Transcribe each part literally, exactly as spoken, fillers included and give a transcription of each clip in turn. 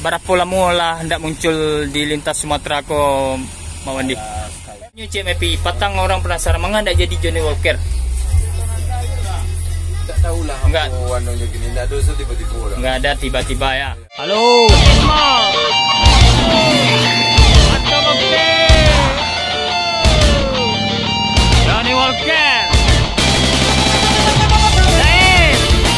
berapa lama lah hendak muncul di lintas Sumatera ko Mawandi? New C M P patang orang penasaran mengapa tidak jadi Johnny Walker? Tak tahulah. Enggak. Warnanya gini, enggak ada tiba-tiba lah. Enggak ada tiba-tiba ya. Halo, Esma. Atau oke. Johnny Walker. Hey.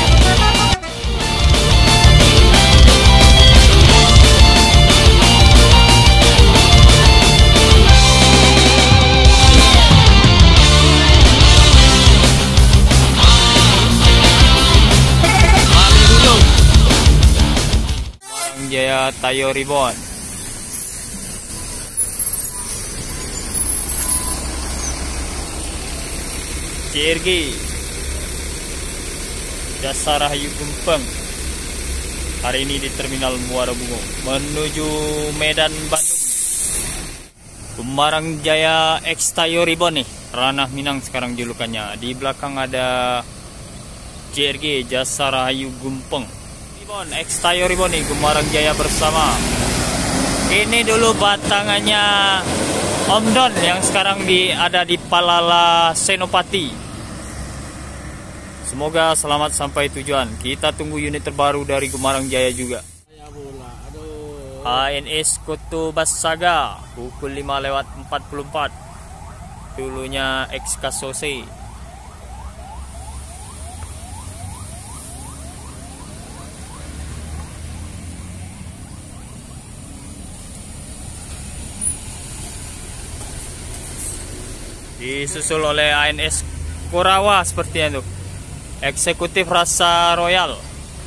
Jaya Tayo Ribbon. C R G Jasa Rahayu Gempeng hari ini di Terminal Muara Bungo menuju Medan Bandung. Gemarang Jaya X Tayo Ribbon nih, ranah Minang sekarang julukannya. Di belakang ada C R G Jasa Rahayu Gempeng. X Tayo Ribbon nih, Gemarang Jaya bersama. Ini dulu batangannya Om Don yang sekarang di ada di Palala Senopati. Semoga selamat sampai tujuan. Kita tunggu unit terbaru dari Gemarang Jaya juga. H N S Kutu Basaga pukul lima lewat empat puluh empat. Dulunya X Kasose. Disusul oleh A N S Korawa sepertinya tuh. Eksekutif Rasa Royal.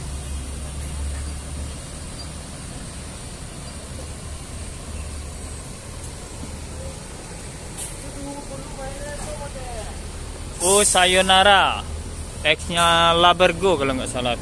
Oh, Sayonara. X-nya Labergo kalau nggak salah.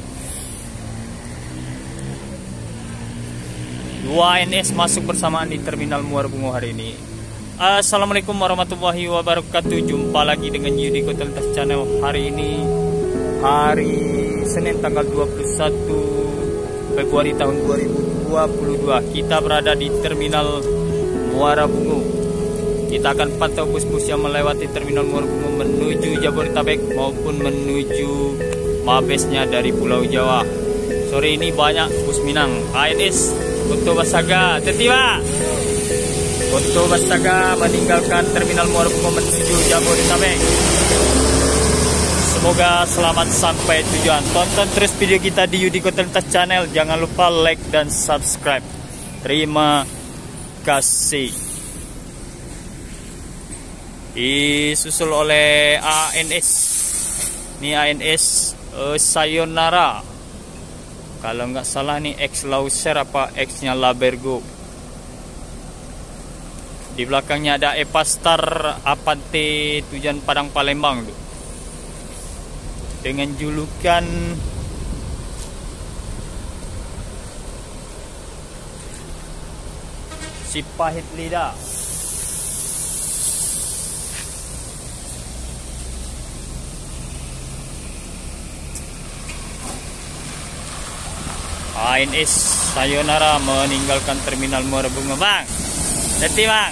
Dua A N S masuk bersamaan di Terminal Muara Bungo hari ini. Assalamualaikum warahmatullahi wabarakatuh. Jumpa lagi dengan Yudi Koteltas Channel. Hari ini hari Senin tanggal dua puluh satu Februari tahun dua ribu dua puluh dua. Kita berada di Terminal Muara Bungo. Kita akan pantau bus-bus yang melewati Terminal Muara Bungo menuju Jabodetabek maupun menuju Mabesnya dari Pulau Jawa. Sore ini banyak bus Minang. A N S Kutu Basaga tertiba. Kutu Basaga meninggalkan Terminal Muara Bungo menuju Jabodetabek. Semoga selamat sampai tujuan. Tonton terus video kita di Yudi Koteltas Channel. Jangan lupa like dan subscribe. Terima kasih. Disusul oleh A N S. Ini A N S uh, Sayonara. Kalau nggak salah nih X Lauser apa X-nya Labergo. Di belakangnya ada Epastar Apante tujuan Padang Palembang tuh. Dengan julukan Si Pahit Lidah. A N S Sayonara meninggalkan Terminal Muara Bungo, Bang. Nanti Bang.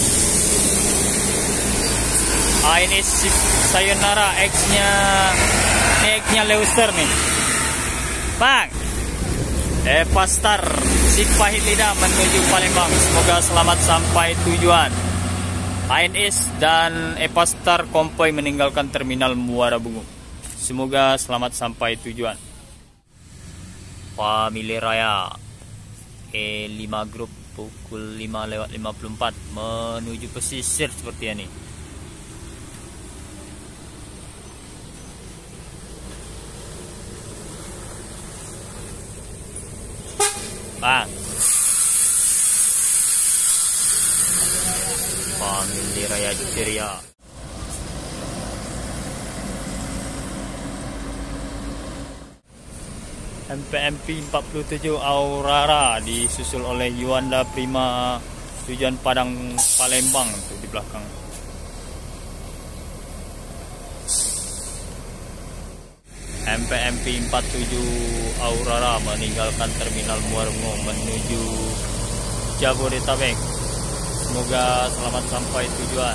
A N S Sayonara X-nya X-nya Leuser nih. Bang. Epastar Si Pahit Lidah menuju Palembang. Semoga selamat sampai tujuan. A N S dan Epastar konvoy meninggalkan Terminal Muara Bungo. Semoga selamat sampai tujuan. Family Raya E lima Group pukul lima lewat lima puluh empat menuju pesisir seperti ini. Bang. Family Raya Ceria. M P M P empat puluh tujuh Aurora disusul oleh Yuanda Prima tujuan Padang Palembang tuh di belakang. M P M P empat tujuh Aurora meninggalkan terminal Muara Bungo menuju Jabodetabek. Semoga selamat sampai tujuan.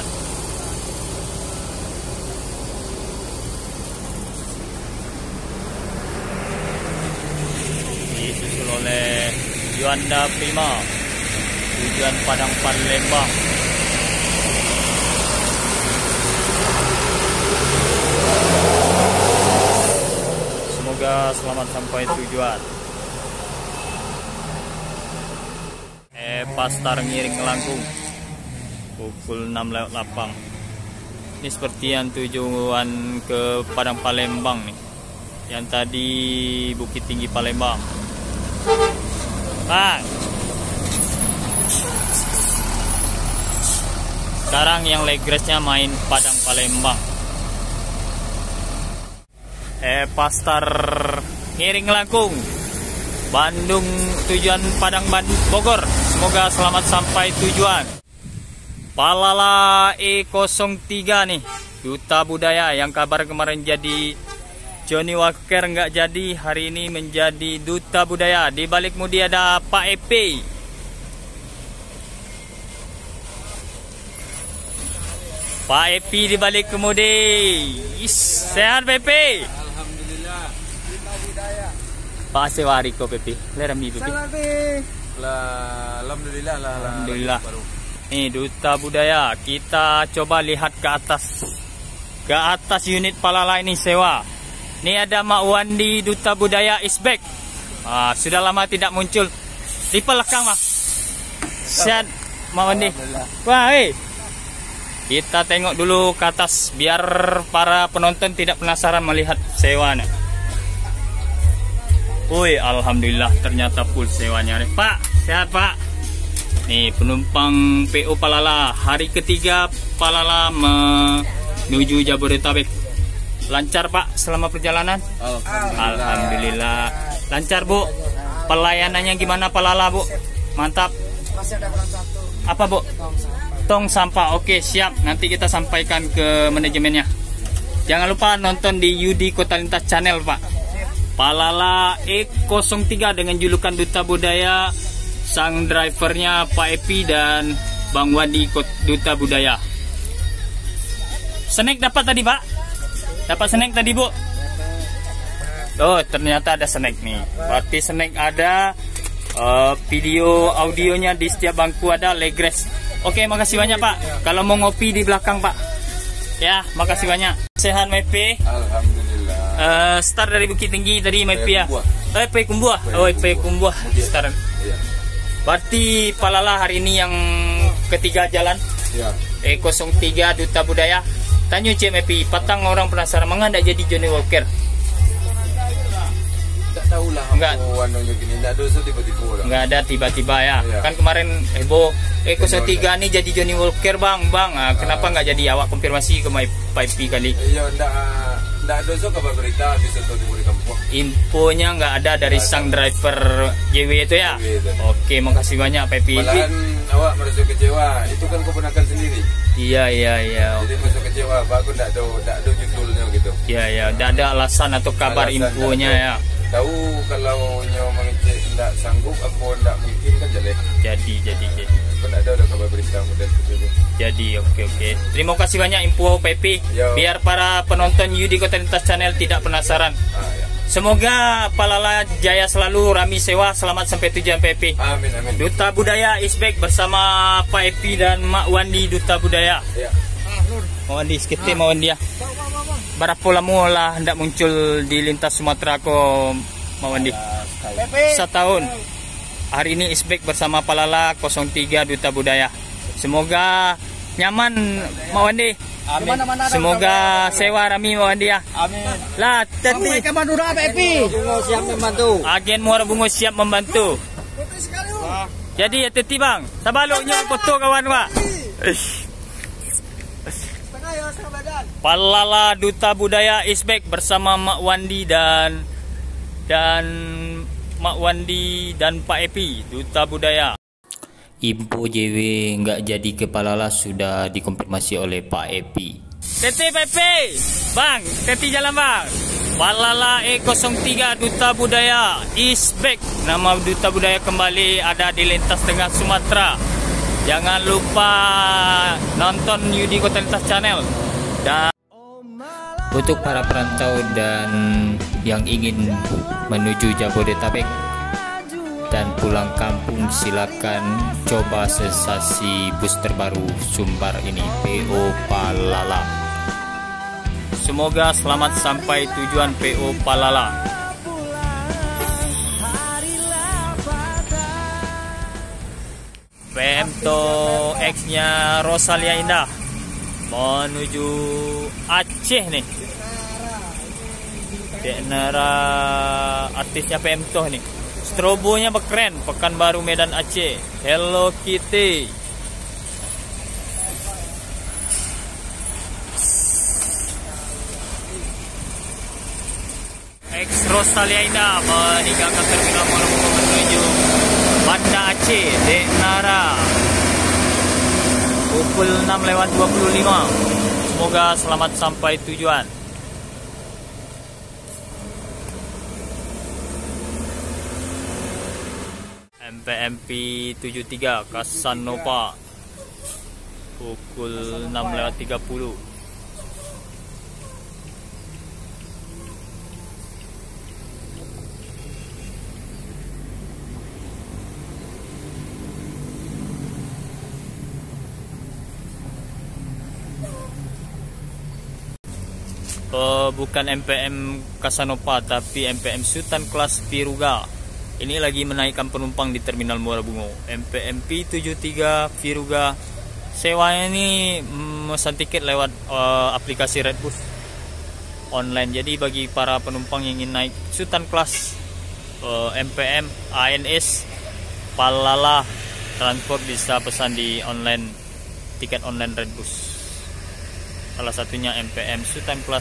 Disusul oleh Yuanda Prima tujuan Padang Palembang. Semoga selamat sampai tujuan. Eh, Pastar Ngiring Langkung pukul enam lewat delapan. Ini seperti yang tujuan ke Padang Palembang nih. Yang tadi Bukit Tinggi Palembang. Bang. Sekarang yang legresnya main Padang Palembang. Eh, Pastar Ngiring Langkung Bandung tujuan Padang Bogor. Semoga selamat sampai tujuan. Palala E nol tiga nih, Duta Budaya yang kabar kemarin jadi Johnny Walker nggak jadi, hari ini menjadi Duta Budaya. Di balik mudi ada Pak Epi. Pak Epi di balik kemudi. Sehat Pepe? Alhamdulillah. Duta Budaya. Pak Sewari ko Pepe. Lerami Pepe. Lah, alhamdulillah lah. Alhamdulillah. Nih Duta Budaya, kita coba lihat ke atas. Ke atas unit Palala ini sewa. Ini ada Mak Wandi Duta Budaya is back. Ah, sudah lama tidak muncul. Di belakang Mak. Sehat Mak Wandi. Wah, eh. Kita tengok dulu ke atas biar para penonton tidak penasaran melihat sewanya. Woi, alhamdulillah ternyata full sewanya. Pak, sehat Pak. Nih penumpang P O Palala hari ketiga Palala menuju Jabodetabek. Lancar Pak selama perjalanan? Alhamdulillah. Alhamdulillah. Lancar Bu. Pelayanannya gimana Palala Bu? Mantap. Masih ada kurang satu. Apa Bu? Tong sampah. Oke siap. Nanti kita sampaikan ke manajemennya. Jangan lupa nonton di Yudi Kota Lintas Channel Pak. Palala E nol tiga dengan julukan Duta Budaya. Sang drivernya Pak Epi dan Bang Wandi Duta Budaya. Snack dapat tadi Pak? Dapat snack tadi Bu? Oh ternyata ada snack nih. Berarti snack ada, uh, video audionya di setiap bangku ada, legres. Oke makasih banyak Pak. Kalau mau ngopi di belakang Pak. Ya makasih banyak. Sehat Mepe? Alhamdulillah. Uh, start dari Bukit Tinggi tadi Mepe ya? Eh P Kumbuah. Oh P Kumbuah. Start. Berarti Palala hari ini yang ketiga jalan. Ya. E nol tiga Duta Budaya. Tanya C M P, patang orang penasaran mengapa jadi Johnny Walker? Tak tahulah. Enggak. Anunya gini, enggak ada tiba-tiba orang. Enggak ada tiba-tiba ya. Ya. Kan kemarin heboh E nol tiga nih jadi Johnny Walker Bang, Bang. Nah, kenapa enggak jadi awak konfirmasi ke my Pipe kali? Iya, enggak enggak ada so kabar berita bisa tuh di kampung. Infonya nggak ada dari sang driver J W itu ya? Oke, makasih banyak Pepi. Malahan awak merasa kecewa, itu kan keponakan sendiri. Iya iya iya. Jadi merasa kecewa, Pak aku enggak ada enggak ada judulnya gitu. Iya iya, enggak ada alasan atau kabar Alasan infonya ada. ya. Tahu kalau nyawa mengecek enggak sanggup apa enggak mungkin kan jelek. Jadi jadi jadi. Kan ada udah kabar berita model seperti itu. Jadi oke oke. Terima kasih banyak info Pepi. Yo. Biar para penonton Yudi Kota Lintas Channel tidak penasaran. Ah, ya. Semoga Palala jaya selalu, Rami sewa, selamat sampai tujuan Pepi. Amin amin. Duta Budaya is back bersama Pak Epi dan Mak Wandi Duta Budaya. Ya. Mak Wandi sekitar Mak Wandi ya. Berapa lama lah hendak muncul di lintas Sumatera ko Mak Wandi? Setahun. Hari ini is back bersama Palala nol tiga Duta Budaya. Semoga nyaman Mak Wandi. Amin. Semoga sewa Rami Mak Wandi ya. Amin. Lah, tadi ke Madura Pepi. Siap membantu. agen Muara Bungo siap membantu. Jadi ya teti Bang, sabaloknya foto kawan Pak. Palala Duta Budaya is back bersama Mak Wandi dan dan Mak Wandi dan Pak Epi Duta Budaya. Info J W nggak jadi ke Palala sudah dikonfirmasi oleh Pak Epi. Teti Pepe, Bang, Teti jalan Bang. Palala E nol tiga Duta Budaya is back. Nama Duta Budaya kembali ada di lintas tengah Sumatera. Jangan lupa nonton Yudi Kota Lintas Channel. Dan untuk para perantau dan yang ingin menuju Jabodetabek dan pulang kampung, silakan coba sensasi bus terbaru Sumbar ini, P O Palala. Semoga selamat sampai tujuan P O Palala. P M T O X-nya Rosalia Indah menuju Aceh nih. Denara artisnya P M T O nih. Strobonya keren, Pekanbaru Medan Aceh. Hello Kitty. X Rosalia Indah meninggalkan terminal Molopo menuju Banda Aceh, Denara. Pukul enam lewat dua puluh lima. Semoga selamat sampai tujuan. M P M P tujuh tiga Casanova. Pukul enam lewat tiga puluh. Uh, bukan M P M Casanova tapi M P M Sultan kelas Viruga. Ini lagi menaikkan penumpang di Terminal Muara Bungo. M P M P tujuh tiga Viruga. Sewanya ini memesan tiket lewat uh, aplikasi Redbus online. Jadi bagi para penumpang yang ingin naik Sultan kelas uh, M P M A N S Palala Transport bisa pesan di online, tiket online Redbus. Salah satunya M P M Sultan kelas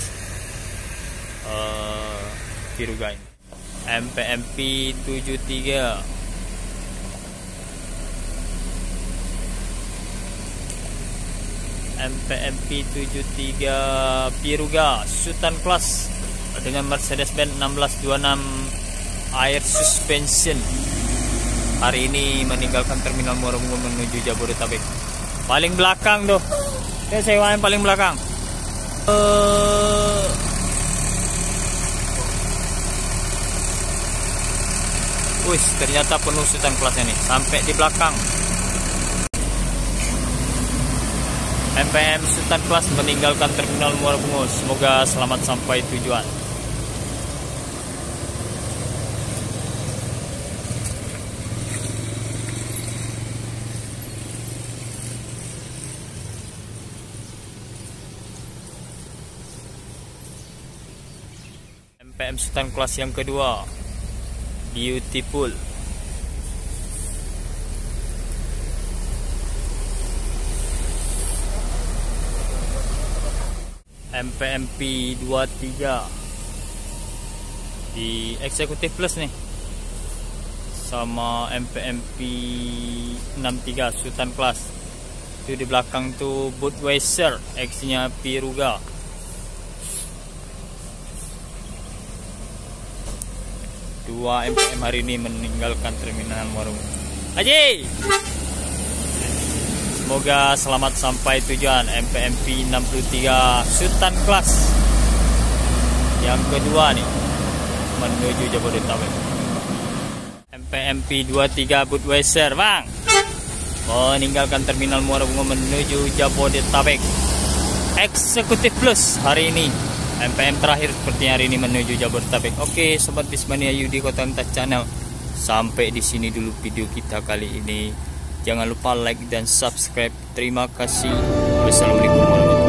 uh, Viruga ini. M P M P tujuh tiga M P M P tujuh tiga Viruga Sultan kelas dengan Mercedes-Benz enam belas dua puluh enam Air Suspension. Hari ini meninggalkan Terminal Muara Bungo menuju Jabodetabek. Paling belakang tuh. Saya sewa yang paling belakang. Uh, Wih, ternyata penuh Sultan kelasnya nih, sampai di belakang. M P M Sultan kelas meninggalkan Terminal Muara Bungo. Semoga selamat sampai tujuan. M P M Sultan kelas yang kedua, Beautiful. M P M P dua tiga di Executive Plus nih, sama M P M P enam tiga Sultan kelas. Itu di belakang tuh Budweiser X-nya Viruga. Dua M P M hari ini meninggalkan Terminal Muara Bungo. Haji, semoga selamat sampai tujuan. M P M P enam tiga Sultan kelas yang kedua nih menuju Jabodetabek. M P M P dua tiga Budweiser bang meninggalkan Terminal Muara Bungo menuju Jabodetabek. Eksekutif Plus hari ini M P M terakhir seperti hari ini menuju Jabodetabek. Oke, sobat Bismania Yudi Kota Lintas Channel. Sampai di sini dulu video kita kali ini. Jangan lupa like dan subscribe. Terima kasih. Wassalamualaikum warahmatullahi wabarakatuh.